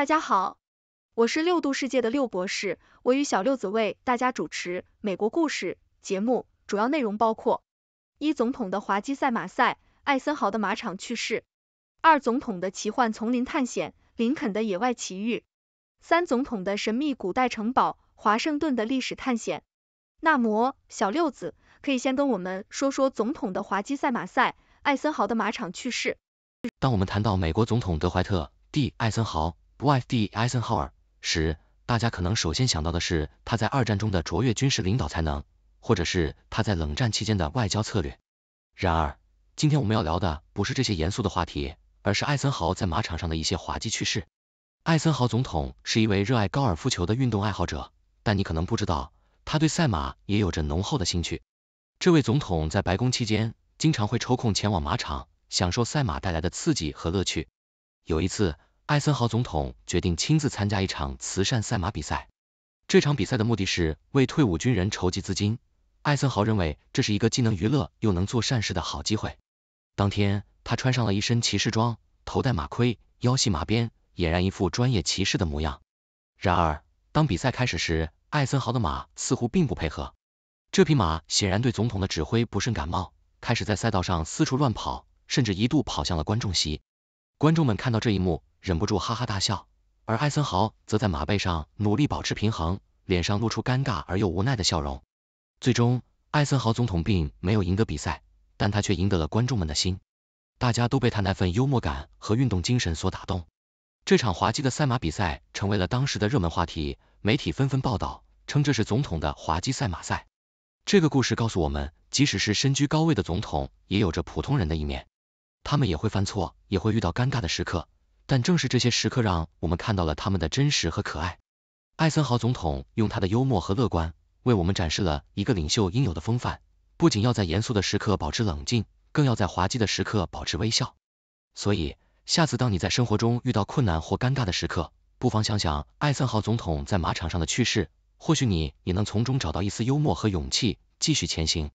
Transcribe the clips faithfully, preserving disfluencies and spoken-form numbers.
大家好，我是六度世界的六博士，我与小六子为大家主持美国故事节目，主要内容包括：一、总统的滑稽赛马赛，艾森豪的马场趣事；二、总统的奇幻丛林探险，林肯的野外奇遇；三、总统的神秘古代城堡，华盛顿的历史探险。那么，小六子可以先跟我们说说总统的滑稽赛马赛，艾森豪的马场趣事。 当我们谈到美国总统德怀特 D. 艾森豪 （Dwight D. Eisenhower） 时，大家可能首先想到的是他在二战中的卓越军事领导才能，或者是他在冷战期间的外交策略。然而，今天我们要聊的不是这些严肃的话题，而是艾森豪在马场上的一些滑稽趣事。艾森豪总统是一位热爱高尔夫球的运动爱好者，但你可能不知道，他对赛马也有着浓厚的兴趣。这位总统在白宫期间经常会抽空前往马场，享受赛马带来的刺激和乐趣。有一次，艾森豪总统决定亲自参加一场慈善赛马比赛。这场比赛的目的是为退伍军人筹集资金。艾森豪认为这是一个既能娱乐又能做善事的好机会。当天，他穿上了一身骑士装，头戴马盔，腰系马鞭，俨然一副专业骑士的模样。然而，当比赛开始时，艾森豪的马似乎并不配合。这匹马显然对总统的指挥不甚感冒，开始在赛道上四处乱跑，甚至一度跑向了观众席。观众们看到这一幕，忍不住哈哈大笑，而艾森豪则在马背上努力保持平衡，脸上露出尴尬而又无奈的笑容。最终，艾森豪总统并没有赢得比赛，但他却赢得了观众们的心。大家都被他那份幽默感和运动精神所打动。这场滑稽的赛马比赛成为了当时的热门话题，媒体纷纷报道，称这是总统的滑稽赛马赛。这个故事告诉我们，即使是身居高位的总统，也有着普通人的一面。他们也会犯错，也会遇到尴尬的时刻，但正是这些时刻让我们看到了他们的真实和可爱。艾森豪总统用他的幽默和乐观，为我们展示了一个领袖应有的风范，不仅要在严肃的时刻保持冷静，更要在滑稽的时刻保持微笑。所以，下次当你在生活中遇到困难或尴尬的时刻，不妨想想艾森豪总统在马场上的趣事，或许你也能从中找到一丝幽默和勇气，继续前行。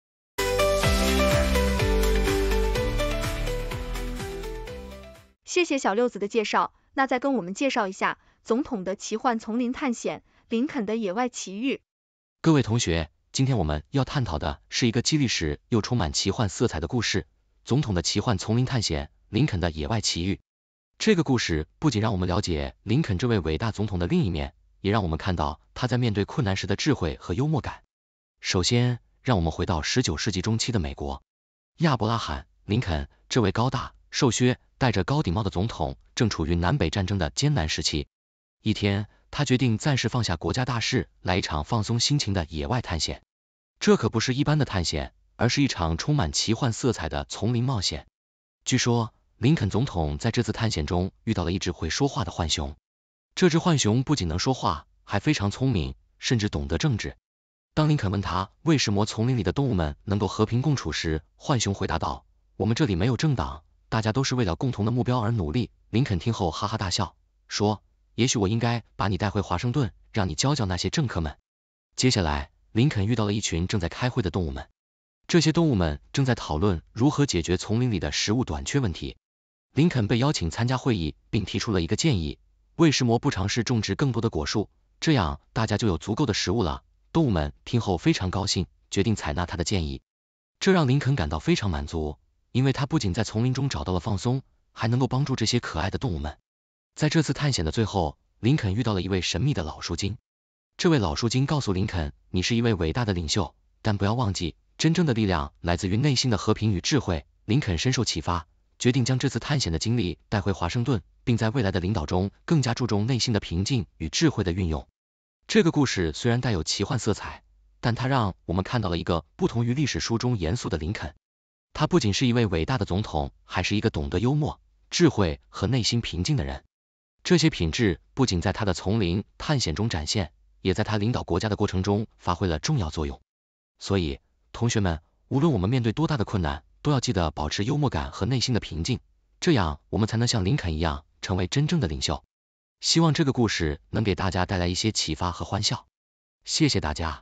谢谢小六子的介绍，那再跟我们介绍一下总统的奇幻丛林探险，林肯的野外奇遇。 各位同学，今天我们要探讨的是一个既历史又充满奇幻色彩的故事，总统的奇幻丛林探险，林肯的野外奇遇。这个故事不仅让我们了解林肯这位伟大总统的另一面，也让我们看到他在面对困难时的智慧和幽默感。首先，让我们回到十九世纪中期的美国。亚伯拉罕·林肯这位高大、瘦削、戴着高顶帽的总统正处于南北战争的艰难时期。一天，他决定暂时放下国家大事，来一场放松心情的野外探险。这可不是一般的探险，而是一场充满奇幻色彩的丛林冒险。据说，林肯总统在这次探险中遇到了一只会说话的浣熊。这只浣熊不仅能说话，还非常聪明，甚至懂得政治。当林肯问他为什么丛林里的动物们能够和平共处时，浣熊回答道：“我们这里没有政党，大家都是为了共同的目标而努力。”林肯听后哈哈大笑，说：“也许我应该把你带回华盛顿，让你教教那些政客们。”接下来，林肯遇到了一群正在开会的动物们。这些动物们正在讨论如何解决丛林里的食物短缺问题。林肯被邀请参加会议，并提出了一个建议：为什么不尝试种植更多的果树？这样大家就有足够的食物了。动物们听后非常高兴，决定采纳他的建议。这让林肯感到非常满足，因为他不仅在丛林中找到了放松，还能够帮助这些可爱的动物们。在这次探险的最后，林肯遇到了一位神秘的老树精。这位老树精告诉林肯：“你是一位伟大的领袖，但不要忘记，真正的力量来自于内心的和平与智慧。”林肯深受启发，决定将这次探险的经历带回华盛顿，并在未来的领导中更加注重内心的平静与智慧的运用。这个故事虽然带有奇幻色彩，但它让我们看到了一个不同于历史书中严肃的林肯。他不仅是一位伟大的总统，还是一个懂得幽默、智慧和内心平静的人。这些品质不仅在他的丛林探险中展现，也在他领导国家的过程中发挥了重要作用。所以，同学们，无论我们面对多大的困难，都要记得保持幽默感和内心的平静，这样我们才能像林肯一样，成为真正的领袖。希望这个故事能给大家带来一些启发和欢笑。谢谢大家。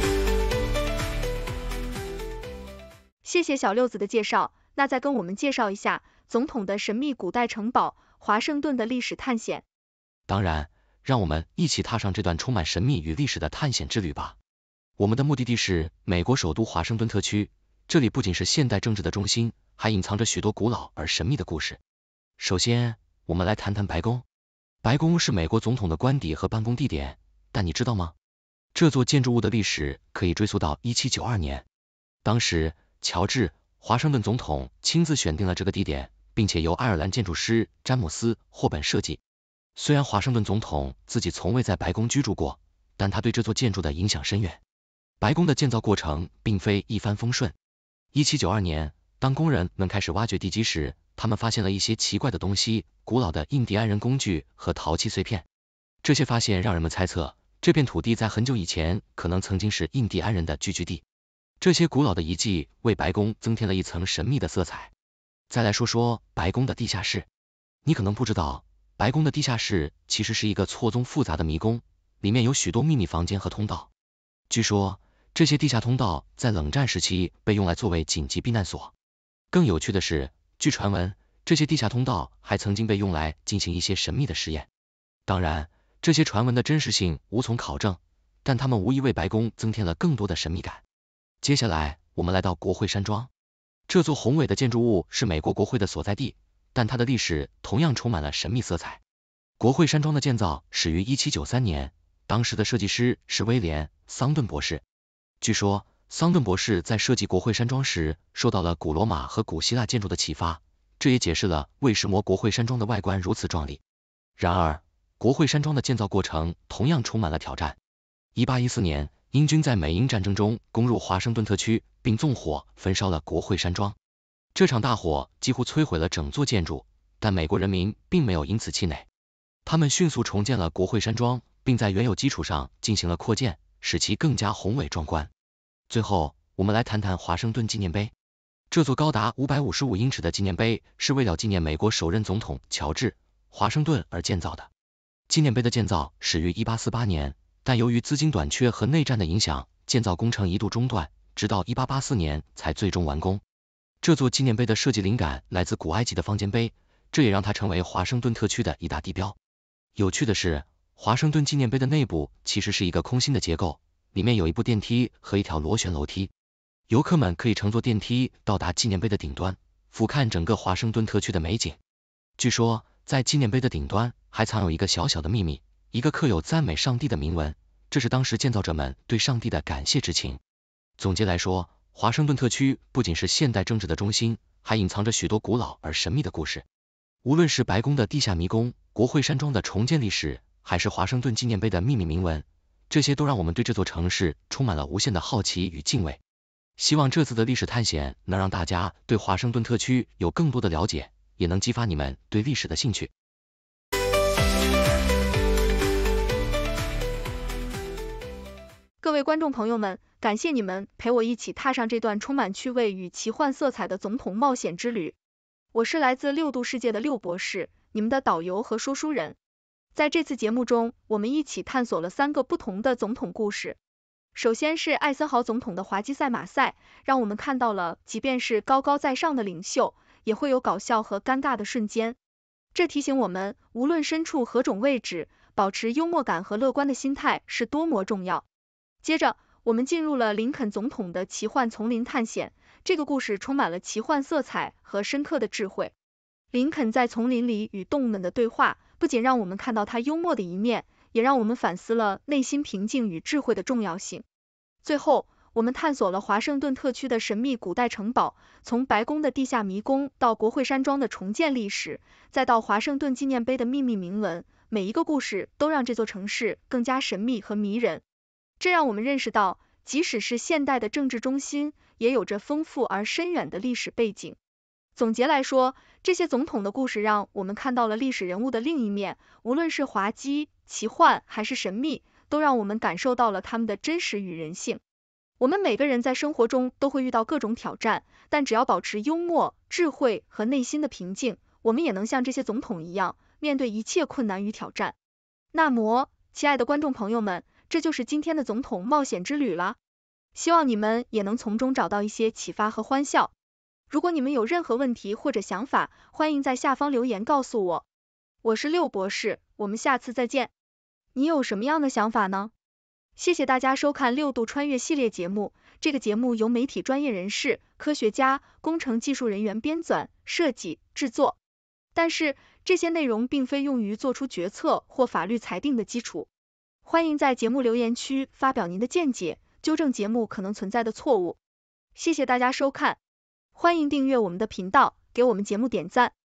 谢谢小六子的介绍，那再跟我们介绍一下总统的神秘古代城堡，华盛顿的历史探险。 当然，让我们一起踏上这段充满神秘与历史的探险之旅吧。我们的目的地是美国首都华盛顿特区，这里不仅是现代政治的中心，还隐藏着许多古老而神秘的故事。首先，我们来谈谈白宫。白宫是美国总统的官邸和办公地点，但你知道吗？这座建筑物的历史可以追溯到一七九二年，当时乔治·华盛顿总统亲自选定了这个地点，并且由爱尔兰建筑师詹姆斯·霍本设计。虽然华盛顿总统自己从未在白宫居住过，但他对这座建筑的影响深远。白宫的建造过程并非一帆风顺。一七九二年，当工人们开始挖掘地基时，他们发现了一些奇怪的东西，古老的印第安人工具和陶器碎片。这些发现让人们猜测，这片土地在很久以前可能曾经是印第安人的聚居地。这些古老的遗迹为白宫增添了一层神秘的色彩。再来说说白宫的地下室。你可能不知道，白宫的地下室其实是一个错综复杂的迷宫，里面有许多秘密房间和通道。据说，这些地下通道在冷战时期被用来作为紧急避难所。更有趣的是，据传闻，这些地下通道还曾经被用来进行一些神秘的实验。当然，这些传闻的真实性无从考证，但他们无疑为白宫增添了更多的神秘感。接下来，我们来到国会山庄。这座宏伟的建筑物是美国国会的所在地，但它的历史同样充满了神秘色彩。国会山庄的建造始于一七九三年，当时的设计师是威廉·桑顿博士。据说，桑顿博士在设计国会山庄时受到了古罗马和古希腊建筑的启发，这也解释了为什么国会山庄的外观如此壮丽。然而，国会山庄的建造过程同样充满了挑战。一八一四年，英军在美英战争中攻入华盛顿特区，并纵火焚烧了国会山庄。这场大火几乎摧毁了整座建筑，但美国人民并没有因此气馁。他们迅速重建了国会山庄，并在原有基础上进行了扩建，使其更加宏伟壮观。最后，我们来谈谈华盛顿纪念碑。这座高达五百五十五英尺的纪念碑是为了纪念美国首任总统乔治·华盛顿而建造的。纪念碑的建造始于一八四八年，但由于资金短缺和内战的影响，建造工程一度中断，直到一八八四年才最终完工。这座纪念碑的设计灵感来自古埃及的方尖碑，这也让它成为华盛顿特区的一大地标。有趣的是，华盛顿纪念碑的内部其实是一个空心的结构，里面有一部电梯和一条螺旋楼梯。游客们可以乘坐电梯到达纪念碑的顶端，俯瞰整个华盛顿特区的美景。据说，在纪念碑的顶端还藏有一个小小的秘密，一个刻有赞美上帝的铭文，这是当时建造者们对上帝的感谢之情。总结来说，华盛顿特区不仅是现代政治的中心，还隐藏着许多古老而神秘的故事。无论是白宫的地下迷宫、国会山庄的重建历史，还是华盛顿纪念碑的秘密铭文，这些都让我们对这座城市充满了无限的好奇与敬畏。希望这次的历史探险能让大家对华盛顿特区有更多的了解，也能激发你们对历史的兴趣。 各位观众朋友们，感谢你们陪我一起踏上这段充满趣味与奇幻色彩的总统冒险之旅。我是来自六度世界的六博士，你们的导游和说书人。在这次节目中，我们一起探索了三个不同的总统故事。首先是艾森豪总统的滑稽赛马赛，让我们看到了即便是高高在上的领袖，也会有搞笑和尴尬的瞬间。这提醒我们，无论身处何种位置，保持幽默感和乐观的心态是多么重要。接着，我们进入了林肯总统的奇幻丛林探险，这个故事充满了奇幻色彩和深刻的智慧。林肯在丛林里与动物们的对话，不仅让我们看到他幽默的一面，也让我们反思了内心平静与智慧的重要性。最后，我们探索了华盛顿特区的神秘古代城堡，从白宫的地下迷宫到国会山庄的重建历史，再到华盛顿纪念碑的秘密铭文，每一个故事都让这座城市更加神秘和迷人。这让我们认识到，即使是现代的政治中心，也有着丰富而深远的历史背景。总结来说，这些总统的故事让我们看到了历史人物的另一面，无论是滑稽、奇幻还是神秘，都让我们感受到了他们的真实与人性。我们每个人在生活中都会遇到各种挑战，但只要保持幽默、智慧和内心的平静，我们也能像这些总统一样，面对一切困难与挑战。那么，亲爱的观众朋友们，这就是今天的总统冒险之旅啦。希望你们也能从中找到一些启发和欢笑。 如果你们有任何问题或者想法，欢迎在下方留言告诉我。我是六博士，我们下次再见。你有什么样的想法呢？谢谢大家收看六度穿越系列节目，这个节目由媒体专业人士、科学家、工程技术人员编纂、设计、制作。但是，这些内容并非用于做出决策或法律裁定的基础。欢迎在节目留言区发表您的见解，纠正节目可能存在的错误。谢谢大家收看，欢迎订阅我们的频道，给我们节目点赞。